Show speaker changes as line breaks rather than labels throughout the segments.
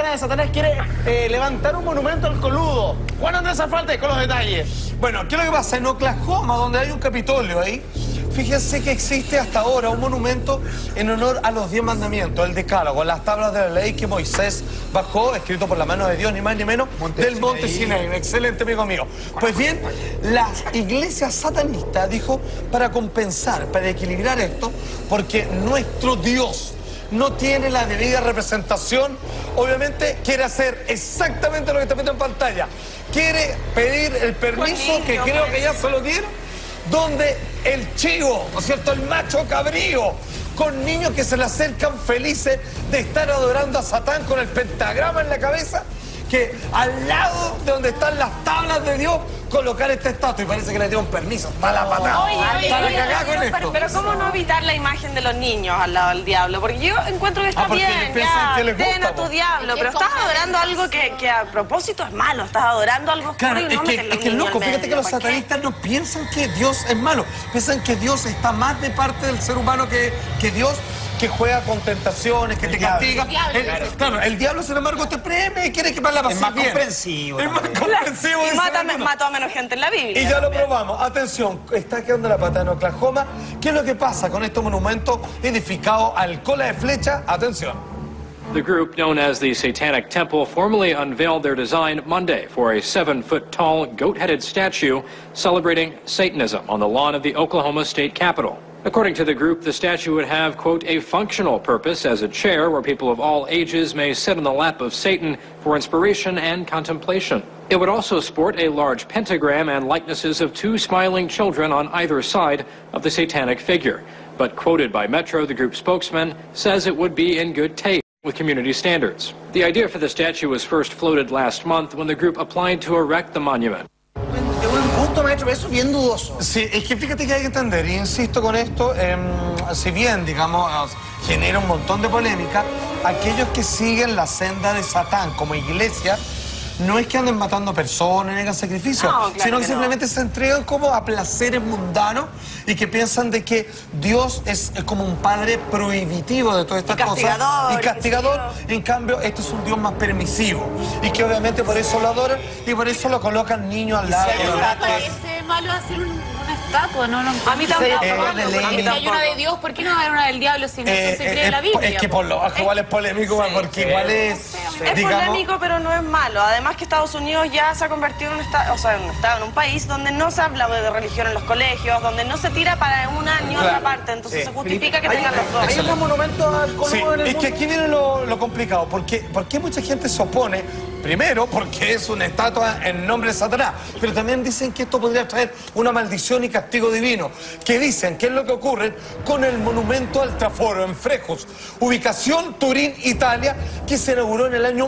Cristiana de Satanás quiere levantar un monumento al coludo. Juan Andrés Alfarte con los detalles.
Bueno, ¿qué es lo que pasa? En Oklahoma, donde hay un Capitolio ahí, fíjense que existe hasta ahora un monumento en honor a los 10 mandamientos, el Decálogo, las tablas de la ley que Moisés bajó, escrito por la mano de Dios, ni más ni menos, del Monte Sinaí. Excelente, amigo mío. Pues bien, la iglesia satanista dijo, para compensar, para equilibrar esto, porque nuestro Dios no tiene la debida representación, obviamente quiere hacer exactamente lo que está viendo en pantalla. Quiere pedir el permiso, que creo que ya se lo dieron, donde el chivo, ¿no es cierto?, el macho cabrío, con niños que se le acercan felices de estar adorando a Satán con el pentagrama en la cabeza, que al lado de donde están las tablas de Dios, colocar esta estatua, y parece que le dieron permiso. Mala patada. Para cagar con esto.
Pero ¿cómo no evitar la imagen de los niños al lado del diablo? Porque yo encuentro que está bien, ya, ten a tu diablo, pero estás adorando algo que a propósito es malo, estás adorando algo
claro,
oscuro y
es que loco, fíjate que los satanistas no piensan que Dios es malo, piensan que Dios está más de parte del ser humano que Dios, que juega con tentaciones, que te castiga. Claro, el diablo, sin embargo, te premia y quiere que la pases bien.
Es más comprensivo.
Es más comprensivo.
Y mató a menos gente en la Biblia.
Y ya lo probamos. Atención, está quedando la pata en Oklahoma. ¿Qué es lo que pasa con estos monumentos edificados al cola de flecha? Atención.
The group, known as the Satanic Temple, formally unveiled their design Monday for a 7-foot-tall, goat-headed statue celebrating Satanism on the lawn of the Oklahoma State Capitol. According to the group, the statue would have, quote, a functional purpose as a chair where people of all ages may sit on the lap of Satan for inspiration and contemplation. It would also sport a large pentagram and likenesses of 2 smiling children on either side of the satanic figure. But quoted by Metro, the group's spokesman says it would be in good taste with community standards. The idea for the statue was first floated last month when the group applied to erect the monument.
De buen gusto, maestro, pero eso es bien dudoso.
Sí, es que fíjate que hay que entender, y insisto con esto, si bien, digamos, genera un montón de polémica, aquellos que siguen la senda de Satán como iglesia, no es que anden matando personas, ni hagan sacrificios,
no, claro
sino que
no.
simplemente se entregan como a placeres mundanos y que piensan de que Dios es como un padre prohibitivo de todas estas cosas. Y castigador. En cambio, este es un Dios más permisivo. Y que obviamente por eso lo adoran y por eso lo colocan niños al lado.
¿No me parece malo hacer una estatua? No,
a mí tampoco.
Si hay una de Dios, ¿por qué no va a haber una del diablo si no se cree en la Biblia?
Es que por lo bajo igual es polémico, porque igual es...
Es polémico, pero no es malo. Además que Estados Unidos ya se ha convertido en en un país donde no se habla de religión en los colegios, donde no se tira para un año a la parte, entonces se justifica que tengan los dos.
Hay otros monumentos al coludo en el
es que
mundo.
aquí viene lo complicado. ¿Por qué mucha gente se opone? Primero, porque es una estatua en nombre de Satanás, pero también dicen que esto podría traer una maldición y castigo divino. Que dicen que es lo que ocurre con el monumento al Traforo en Frejus, ubicación Turín, Italia, que se inauguró en el año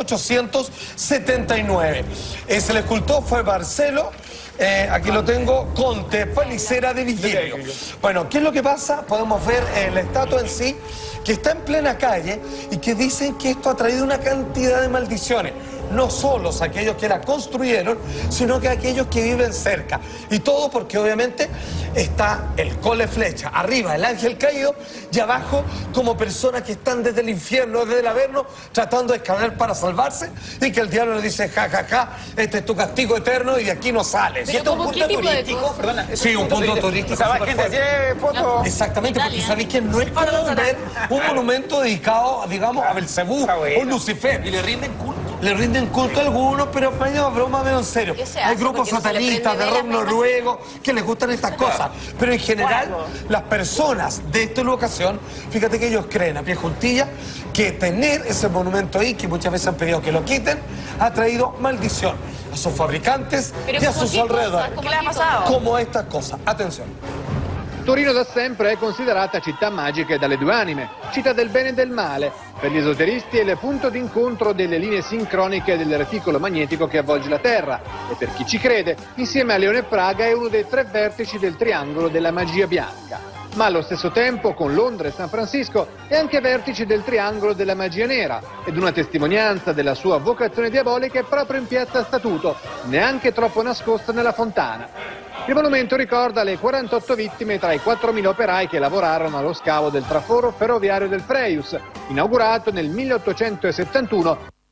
1879. El escultor fue Marcelo, aquí lo tengo, Conte Palicera de Vigilio. Bueno, ¿qué es lo que pasa? Podemos ver la estatua en sí, que está en plena calle y que dicen que esto ha traído una cantidad de maldiciones. No solo aquellos que la construyeron, sino que aquellos que viven cerca. Y todo porque obviamente está el cole flecha, arriba el ángel caído y abajo como personas que están desde el infierno, desde el averno, tratando de escalar para salvarse, y que el diablo le dice, ja, ja, ja, este es tu castigo eterno y de aquí no sales.
Pero
¿Esto es un
¿cómo qué
punto
tipo de
turístico?
cosas?
Perdona,
Sí, un punto turístico.
O sea, va gente hace fotos.
Exactamente, porque sabéis que no es como ver un monumento dedicado, digamos, a Belcebú o Lucifer.
Y le rinden culto.
Le rinden culto a algunos, pero medio broma, medio en serio.
¿Qué se
Hay
hace?
grupos
Porque no se le
satanistas de
prende
rock
vela,
noruego que les gustan estas cosas. Pero en general, las personas de esta locación, fíjate que ellos creen a pie juntilla que tener ese monumento ahí, que muchas veces han pedido que lo quiten, ha traído maldición a sus fabricantes y a sus alrededores.
¿Qué le ha pasado?
Como estas cosas. Atención.
Torino da sempre è considerata città magica e dalle 2 anime, città del bene e del male. Per gli esoteristi è il punto d'incontro delle linee sincroniche del reticolo magnetico che avvolge la Terra e per chi ci crede, insieme a Leone Praga è uno dei 3 vertici del triangolo della magia bianca. Ma allo stesso tempo, con Londra e San Francisco, è anche vertice del triangolo della magia nera ed una testimonianza della sua vocazione diabolica è proprio in piazza Statuto, neanche troppo nascosta nella fontana. Il monumento ricorda le 48 vittime tra i 4.000 operai che lavorarono allo scavo del traforo ferroviario del Freius, inaugurato nel 1871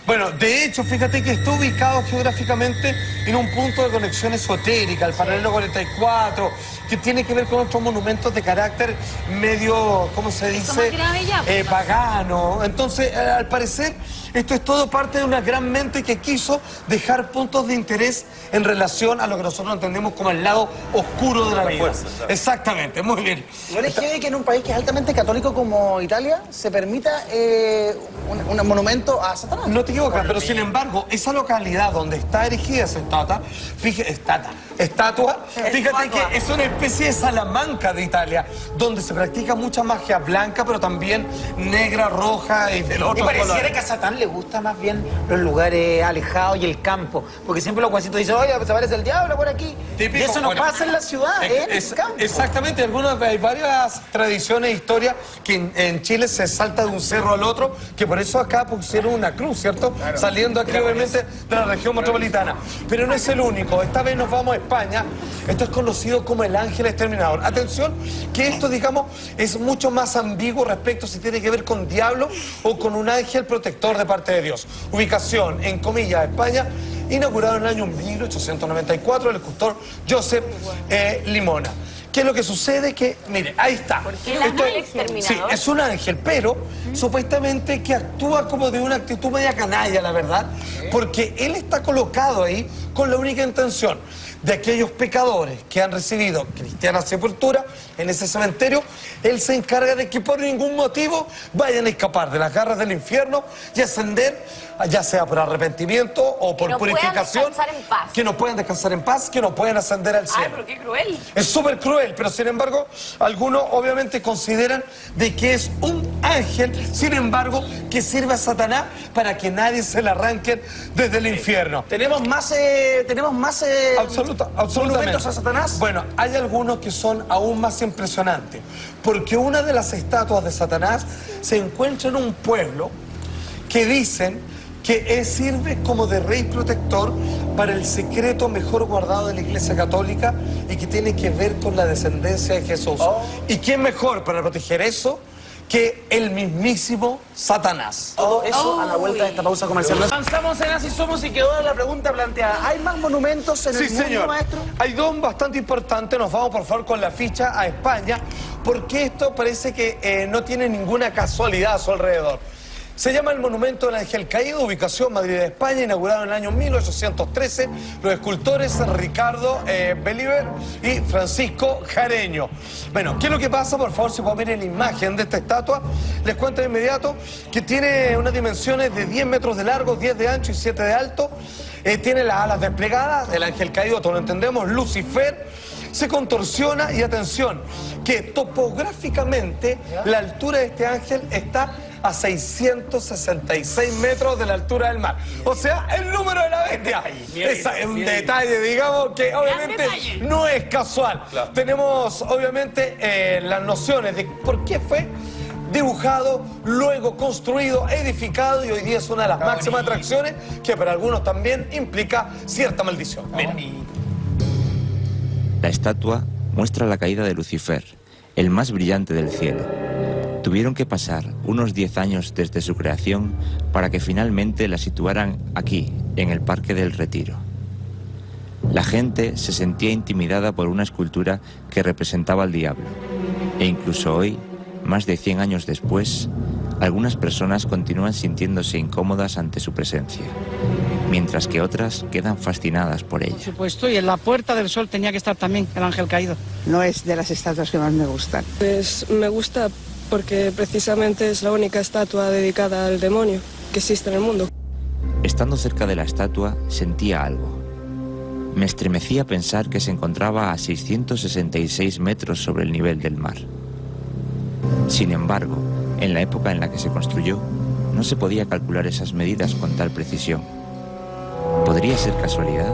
Bueno, de hecho, fíjate que está ubicado geográficamente en un punto de conexión esotérica, el paralelo 44, que tiene que ver con otros monumentos de carácter medio, ¿cómo se dice? Pagano. Entonces, al parecer, esto es todo parte de una gran mente que quiso dejar puntos de interés en relación a lo que nosotros entendemos como el lado oscuro de la fuerza. Exactamente, muy bien.
Igual es heavy que en un país que es altamente católico como Italia se permita un monumento a Satanás.
No te equivocas, pero sin embargo, esa localidad donde está erigida esa estatua, fíjate que es una especie de Salamanca de Italia, donde se practica mucha magia blanca, pero también negra, roja y del otro
color. Y pareciera
color.
que a Satán le gusta más bien los lugares alejados y el campo, porque siempre los guasitos dicen, oye, pues aparece el diablo por aquí.
Típico,
y eso no pasa en la ciudad, en el campo.
Exactamente, hay varias tradiciones e historias que en Chile se salta de un cerro al otro, que por eso acá pusieron una cruz, ¿cierto? Claro. Saliendo aquí, obviamente, de la región metropolitana. Pero no es el único. Esta vez nos vamos a España. Esto es conocido como el ángel exterminador. Atención, que esto, digamos, es mucho más ambiguo respecto si tiene que ver con diablo o con un ángel protector de parte de Dios. Ubicación, en comillas, España, inaugurado en el año 1894, el escultor Josep Limona. ¿Qué es lo que sucede? Que, mire, ahí está.
Porque el ángel exterminador.
Sí, es un ángel, pero supuestamente que actúa como de una actitud media canalla, la verdad, porque él está colocado ahí con la única intención de aquellos pecadores que han recibido cristiana sepultura en ese cementerio. Él se encarga de que por ningún motivo vayan a escapar de las garras del infierno y ascender, ya sea por arrepentimiento o por purificación, que no puedan descansar en paz, que no puedan ascender al cielo.
Ay, pero qué cruel.
Es súper cruel, pero sin embargo, algunos obviamente consideran de que es un ángel, sin embargo, que sirve a Satanás para que nadie se le arranque desde el infierno.
¿Tenemos más
Absolutamente.
monumentos a Satanás?
Bueno, hay algunos que son aún más impresionantes, porque una de las estatuas de Satanás se encuentra en un pueblo que dicen que sirve como de rey protector para el secreto mejor guardado de la Iglesia Católica y que tiene que ver con la descendencia de Jesús. ¿Y quién mejor para proteger eso que el mismísimo Satanás?
Todo eso a la vuelta de esta pausa comercial. Avanzamos en Así Somos y quedó la pregunta planteada. ¿Hay más monumentos en el mundo,
señor,
maestro?
Hay dos bastante importantes. Nos vamos por favor con la ficha a España, porque esto parece que no tiene ninguna casualidad a su alrededor. Se llama el Monumento del Ángel Caído, ubicación Madrid de España, inaugurado en el año 1813, los escultores Ricardo Belliver y Francisco Jareño. Bueno, ¿qué es lo que pasa? Por favor, si pueden ver en la imagen de esta estatua, les cuento de inmediato que tiene unas dimensiones de 10 metros de largo, 10 de ancho y 7 de alto, tiene las alas desplegadas, el ángel caído, todos lo entendemos, Lucifer, se contorsiona y atención, que topográficamente la altura de este ángel está a 666 metros de la altura del mar. O sea, el número de la bestia. Es un detalle, digamos, que obviamente no es casual. Claro. Tenemos, obviamente, las nociones de por qué fue dibujado, luego construido, edificado, y hoy día es una de las máximas atracciones que para algunos también implica cierta maldición. Mira.
La estatua muestra la caída de Lucifer, el más brillante del cielo. Tuvieron que pasar unos 10 años desde su creación para que finalmente la situaran aquí, en el Parque del Retiro. La gente se sentía intimidada por una escultura que representaba al diablo. E incluso hoy, más de 100 años después, algunas personas continúan sintiéndose incómodas ante su presencia, mientras que otras quedan fascinadas por ella.
Por supuesto, y en la Puerta del Sol tenía que estar también el ángel caído.
No es de las estatuas que más me gustan.
Pues me gusta porque precisamente es la única estatua dedicada al demonio que existe en el mundo.
Estando cerca de la estatua, sentía algo. Me estremecía pensar que se encontraba a 666 metros sobre el nivel del mar. Sin embargo, en la época en la que se construyó, no se podía calcular esas medidas con tal precisión. ¿Podría ser casualidad?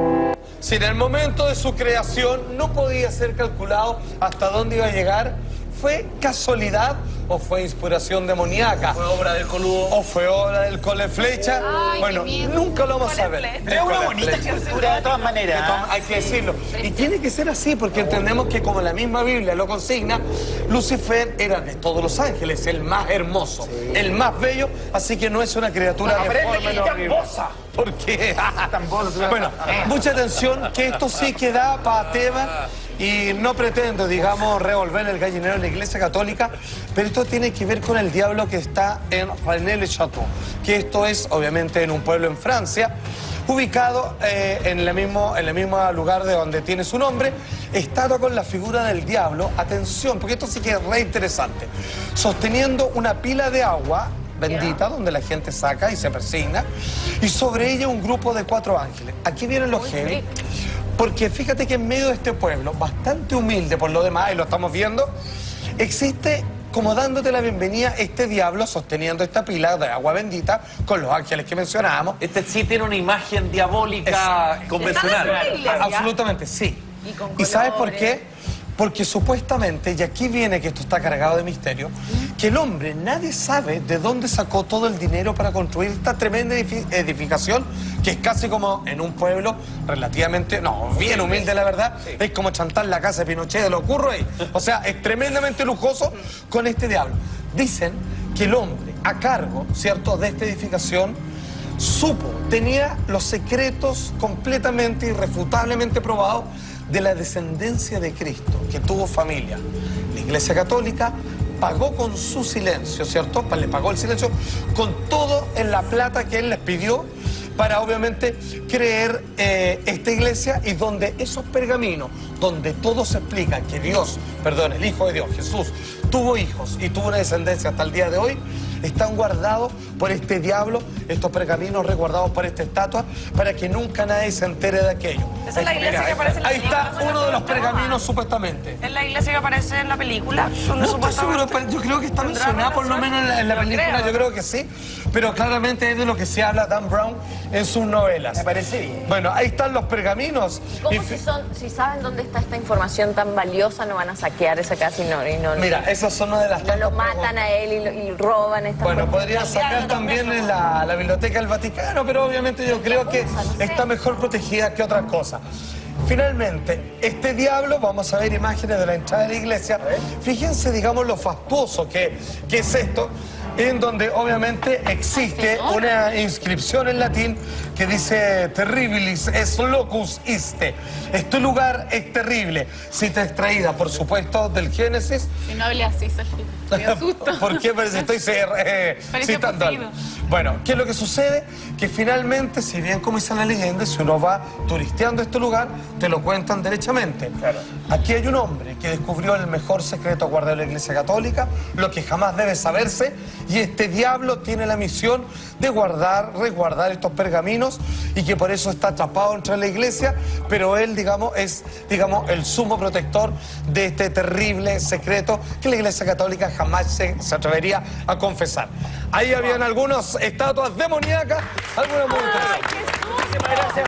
Si en el momento de su creación no podía ser calculado hasta dónde iba a llegar, ¿fue casualidad o fue inspiración demoníaca?
¿Fue obra del coludo?
¿O fue obra del cole flecha?
Ay,
Bueno,
qué miedo.
nunca lo vamos a ver.
Pero es una bonita escultura de todas maneras.
Hay que decirlo. Y tiene que ser así, porque entendemos que como la misma Biblia lo consigna, Lucifer era de todos los ángeles el más hermoso, el más bello, así que no es una criatura deforme. ¿Por qué? Bueno, mucha atención, que esto sí que da para tema y no pretendo, digamos, revolver el gallinero en la Iglesia Católica, pero esto tiene que ver con el diablo que está en Rennes-le-Château, que esto es, obviamente, en un pueblo en Francia, ubicado en el mismo lugar de donde tiene su nombre, estatua con la figura del diablo, atención, porque esto sí que es re interesante, sosteniendo una pila de agua bendita, donde la gente saca y se persigna, y sobre ella un grupo de 4 ángeles. Aquí vienen los heavy, porque fíjate que en medio de este pueblo, bastante humilde por lo demás, y lo estamos viendo, existe, como dándote la bienvenida, este diablo sosteniendo esta pila de agua bendita con los ángeles que mencionábamos.
Este sí tiene una imagen diabólica convencional.
Absolutamente, sí. ¿Y sabes por qué? Porque supuestamente, y aquí viene que esto está cargado de misterio, que el hombre, nadie sabe de dónde sacó todo el dinero para construir esta tremenda edificación, que es casi como en un pueblo relativamente, bien humilde la verdad, es como chantar la casa de Pinochet de los curros ahí. O sea, es tremendamente lujoso con este diablo. Dicen que el hombre a cargo, ¿cierto?, de esta edificación, tenía los secretos completamente, irrefutablemente probados de la descendencia de Cristo, que tuvo familia. La Iglesia Católica pagó con su silencio, ¿cierto? Le pagó el silencio con todo en la plata que él les pidió para obviamente creer esta iglesia, y donde esos pergaminos, donde todo se explica que Dios, perdón, el Hijo de Dios, Jesús, tuvo hijos y tuvo una descendencia hasta el día de hoy, están guardados por este diablo, estos pergaminos resguardados por esta estatua, para que nunca nadie se entere de aquello.
Esa es la iglesia que aparece en la
Ahí
película.
está uno de los pergaminos, supuestamente.
¿Es la iglesia que aparece en la película?
No estoy seguro, pero yo creo que está mencionada por lo menos en la película, yo creo que sí, pero claramente es de lo que se habla Dan Brown en sus novelas.
Me parece bien.
Bueno, ahí están los pergaminos.
¿Cómo si saben dónde está esta información tan valiosa, no van a saquear esa casa y no
Mira, esas son una de las...
No lo matan a él y roban esta...
Bueno, podría sacar también en la Biblioteca del Vaticano, pero obviamente yo creo que está mejor protegida que otras cosas. Finalmente, este diablo, vamos a ver imágenes de la entrada de la iglesia. Fíjense, digamos, lo fastuoso que es esto, en donde obviamente existe una inscripción en latín que dice terribilis es locus iste. Este lugar es terrible. Cita extraída, por supuesto, del Génesis.
Y no hable así, Sergio. Me asusto.
¿Por qué? Parece estoy citando algo. Bueno, ¿qué es lo que sucede? Que finalmente, si bien como dice la leyenda, si uno va turisteando este lugar, te lo cuentan derechamente. Claro. Aquí hay un hombre que descubrió el mejor secreto guardado de la Iglesia Católica, lo que jamás debe saberse, y este diablo tiene la misión de resguardar estos pergaminos, y que por eso está atrapado entre la iglesia, pero él, digamos, es el sumo protector de este terrible secreto que la Iglesia Católica jamás se atrevería a confesar. Ahí habían algunas estatuas demoníacas, algunas muy interesantes.
Muchísimas gracias.